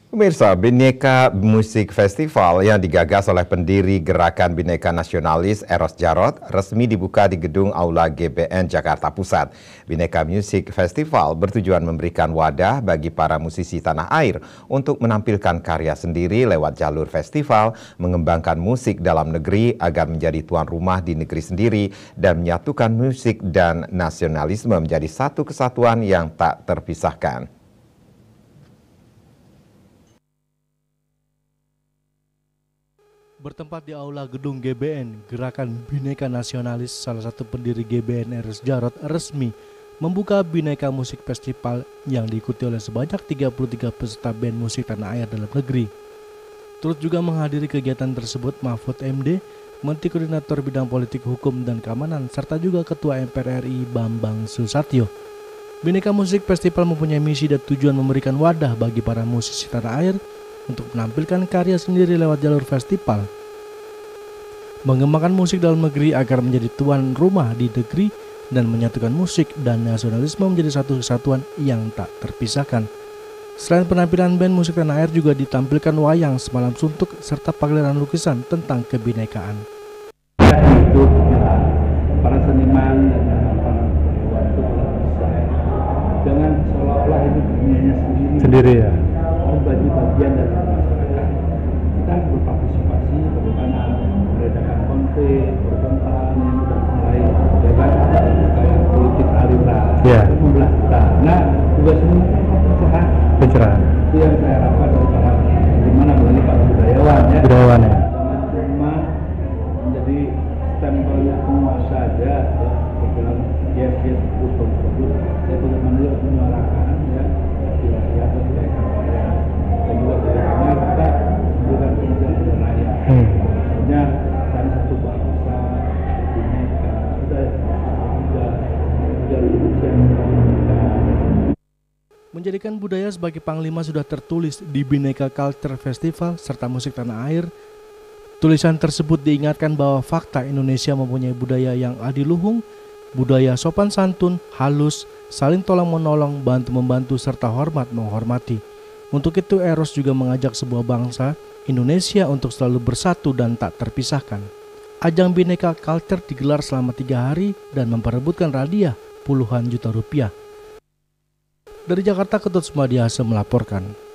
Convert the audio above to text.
Pemirsa, Bhinneka Musik Festival yang digagas oleh pendiri Gerakan Bhinneka Nasionalis Eros Djarot resmi dibuka di Gedung Aula GBN Jakarta Pusat. Bhinneka Musik Festival bertujuan memberikan wadah bagi para musisi tanah air untuk menampilkan karya sendiri lewat jalur festival, mengembangkan musik dalam negeri agar menjadi tuan rumah di negeri sendiri dan menyatukan musik dan nasionalisme menjadi satu kesatuan yang tak terpisahkan. Bertempat di Aula Gedung GBN, Gerakan Bhinneka Nasionalis, salah satu pendiri GBN Eros Djarot resmi membuka Bhinneka Musik Festival yang diikuti oleh sebanyak 33 peserta band musik tanah air dalam negeri. Turut juga menghadiri kegiatan tersebut Mahfud MD, Menteri Koordinator Bidang Politik, Hukum, dan Keamanan, serta juga Ketua MPR RI Bambang Susatyo. Bhinneka Musik Festival mempunyai misi dan tujuan memberikan wadah bagi para musisi tanah air untuk menampilkan karya sendiri lewat jalur festival, mengembangkan musik dalam negeri agar menjadi tuan rumah di negeri, dan menyatukan musik dan nasionalisme menjadi satu kesatuan yang tak terpisahkan. Selain penampilan band musik tanah air, juga ditampilkan wayang semalam suntuk serta pameran lukisan tentang kebinekaan. Untuk para seniman dan para karyawan itu bisa, jangan seolah-olah itu dunianya sendiri ya. Harus bagian dari masyarakat. Kita berpartisipasi bagaimana meredakan konflik, pertentangan yang sudah mulai kayak politik aliran, membelah kita. Nah, tugas semuanya pencerahan. Itu yang saya harapkan dari para gimana bagi para budayawan ya. Jangan cuma menjadi stempelnya penguasa saja, ya, bilang yes betul, ya bagaimana dia menyuarakan ya di rakyat dan di rakyat. Dan juga bagaimana kita memberikan pendidikan rakyat. Artinya cari satu bangsa, bineka, sudah Indonesia. Menjadikan budaya sebagai panglima sudah tertulis di Bhinneka Culture Festival serta musik tanah air. Tulisan tersebut diingatkan bahwa fakta Indonesia mempunyai budaya yang adiluhung, budaya sopan santun, halus, saling tolong menolong, bantu membantu, serta hormat menghormati. Untuk itu Eros juga mengajak sebuah bangsa Indonesia untuk selalu bersatu dan tak terpisahkan. Ajang Bhinneka Culture digelar selama 3 hari dan memperebutkan hadiah puluhan juta rupiah. Dari Jakarta, Ketut Sumadiasa melaporkan.